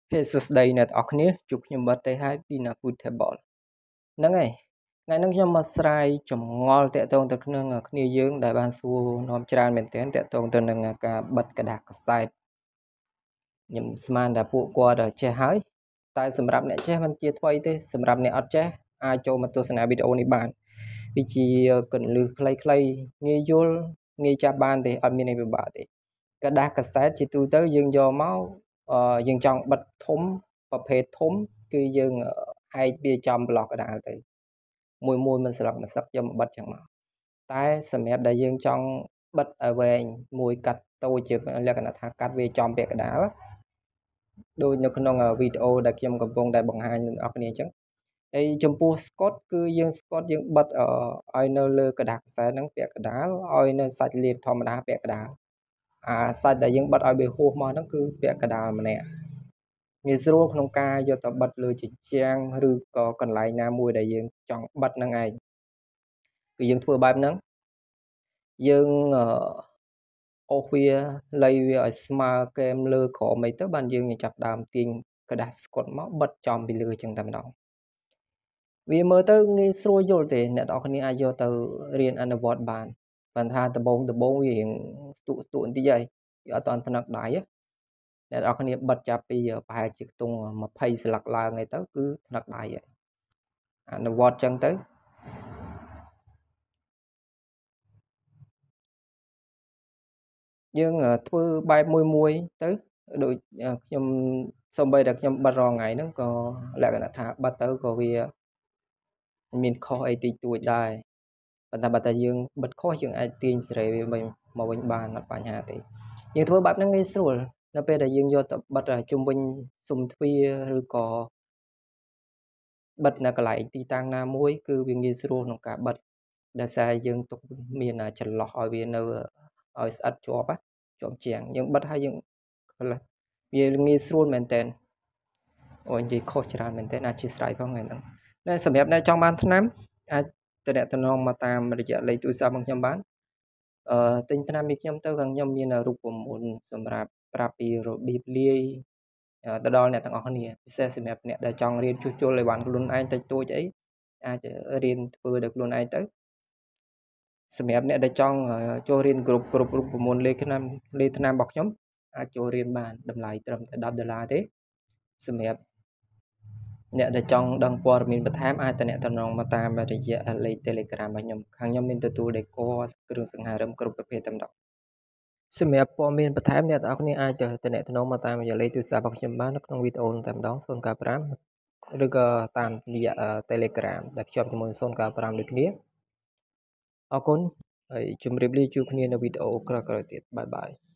Hey, đây net ọcនេះជួបខ្ញុំបាត់ទៅហើយទីណា food table ហ្នឹងហើយថ្ងៃហ្នឹងខ្ញុំមកស្រាយចម្ងល់តាក់ទងទៅនឹងគ្នាយើងដែលបានសួរនាំច្រើនមែនទែនតាក់ទងទៅនឹងការបិទกระดาษកាសែតខ្ញុំស្មានថាពួកគាត់ចេះហើយតែសម្រាប់អ្នកចេះมันជាថ្មីទេសម្រាប់អ្នកអត់ចេះអាចចូលមកទស្សនាវីដេអូនេះបានវាជាកន្លឹះខ្លីៗងាយយល់ងាយចាប់បានទេអត់មានអីពិបាកទេกระดาษកាសែតជាទូទៅយើងយកមកយើងចង់បិទធំប្រភេទធំគឺយើងហែកវាចំប្លោះកដាលទៅមួយមិនស្លឹកមួយស្លឹកយកមកបិទចឹងមកតែសម្រាប់ដែលយើងចង់បិទឲ្យវែងមួយកាត់តូចជាលក្ខណៈថាកាត់វាចំពាក់កដាលដូចនៅក្នុងវីដេអូដែលខ្ញុំកំពុងតែបង្ហាញដល់អ្នកគ្នាអញ្ចឹងហើយចំពោះស្កុតគឺយើងស្កុតយើងបិទឲ្យនៅលើกระดาษខ្សែហ្នឹងពាក់កដាលឲ្យនៅសាច់លាតធម្មតាពាក់កដាលសាច់ដែលយើងបិទឲ្យវាហួសមកហ្នឹងគឺពាក់កដាលម្នាក់ងាយស្រួលក្នុងការយកទៅបិទលើជញ្ជាំងឬក៏កន្លែងណាមួយដែលយើងចង់បិទហ្នឹងឯងគឺយើងធ្វើបែបហ្នឹងយើងអូសវាលៃវាឲ្យស្មើគែមលើក្រមអីទៅបានយើងចាប់ដើមទាញกระดาษស្កុតមកបិទចំពីលើចឹងតែម្ដងវាមើលទៅងាយស្រួលយល់ទេអ្នកនរគ្នាអាចយកទៅរៀនអនុវត្តបានថាដំបូងវារៀងស្ទុះបន្តិចហើយវាអត់តាន់ថ្នឹកដៃអ្នកនរគ្នាបិទចាប់ពីប្រហែលជាខ្ទង់20ស្លឹកឡើងអីទៅគឺថ្នឹកដៃហើយអនុវត្តចឹងទៅយើងធ្វើបែបមួយទៅដូចខ្ញុំសូម្បីតែខ្ញុំបិទរាល់ថ្ងៃហ្នឹងក៏លក្ខណៈថាបិទទៅក៏វាមានខុសអីតិចតួចដែរប៉ុន្តែបើតែយើងបិទខុសយើងអាចទាញសេរីវាមកវិញបានអត់បញ្ហាទេយើងធ្វើបែបហ្នឹងងាយស្រួលនៅពេលដែលយើងយកទៅបិទជុំវិញស៊ុំទ្វារឬក៏បិទនៅកន្លែងទីតាំងណាមួយគឺវាងាយស្រួលក្នុងការបិទដោយសារយើងទុកមានចន្លោះឲ្យវានៅឲ្យស្អិតជាប់ជាងយើងបិទហើយយើងវាងាយស្រួលមែនតើអូនិយាយខុសច្រើនមែនតើអធិស្ឋានផងថ្ងៃហ្នឹងតែសម្រាប់អ្នកចង់បានថ្នាំអាចតំណងមកតាមរយៈលេខទូរស័ព្ទរបស់ខ្ញុំបានទិញថ្នាំពីខ្ញុំទៅខាងខ្ញុំមានរូបមន្តសម្រាប់ប្រាប់ពីរបៀបលាយទៅដល់អ្នកទាំងអស់គ្នាពិសេសសម្រាប់អ្នកដែលចង់រៀនជួសជុលឲ្យបានខ្លួនឯងតិចតួចអីអាចរៀនធ្វើដោយខ្លួនឯងទៅសម្រាប់អ្នកដែលចង់ចូលរៀនគ្រប់រូបមន្តលេខថ្នាំរបស់ខ្ញុំអាចចូលរៀនបានតម្លៃត្រឹមតែ$10ទេសម្រាប់អ្នកដែលចង់ដឹងព័ត៌មានបន្ថែមអាចតំណងមកតាមរយៈលេខ Telegram របស់ខ្ញុំខាងខ្ញុំមានទទួល decor គ្រឿងសង្ហារិមគ្រប់ប្រភេទតែម្ដងសម្រាប់ព័ត៌មានបន្ថែមអ្នកទាំងអស់គ្នាអាចតំណងមកតាមរយៈលេខទូរស័ព្ទរបស់ខ្ញុំបាននៅក្នុងវីដេអូតែម្ដង095ឬក៏តាមរយៈ Telegram ដែលភ្ជាប់ជាមួយ095ដូចគ្នាអរគុណហើយជម្រាបលាជួបគ្នានៅវីដេអូក្រោយៗទៀតបាយបាយ